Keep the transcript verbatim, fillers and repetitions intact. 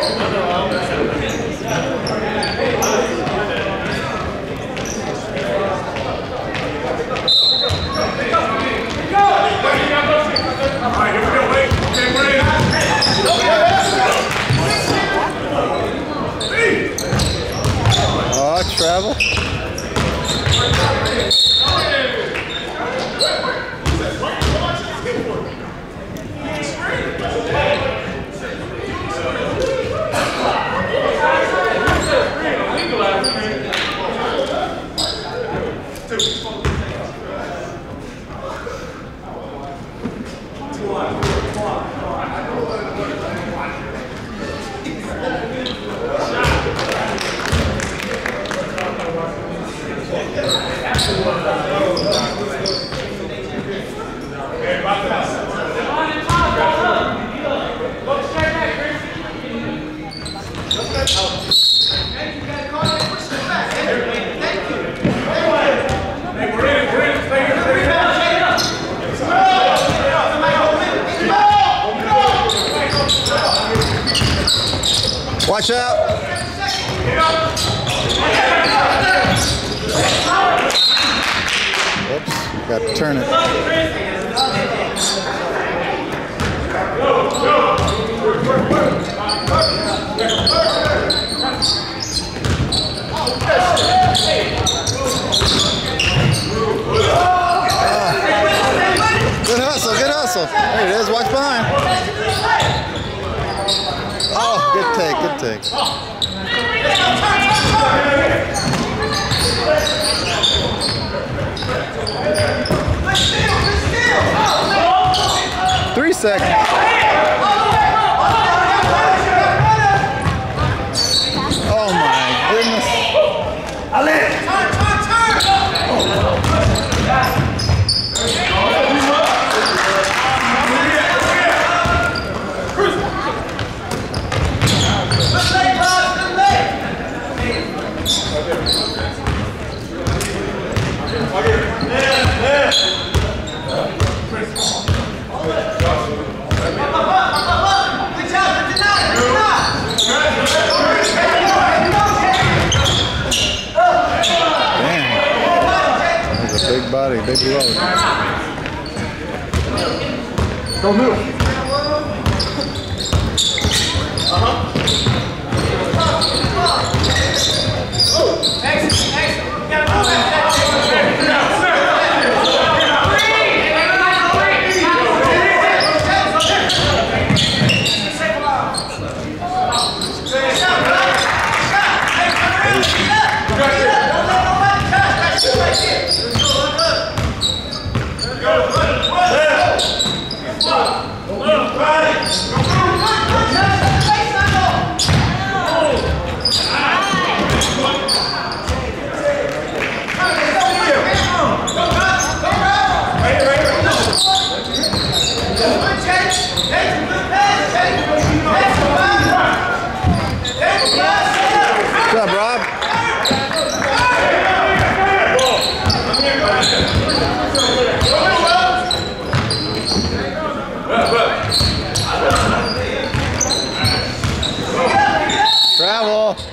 Travel. Watch out. Oops, got to turn it. Good hustle, good hustle. There it is, watch behind. Oh, good take, good take. Three seconds. Oh my goodness. Big body, big load. Go move. Uh-huh. Oh, next, next. You gotta move that. What's up, Rob? Travel.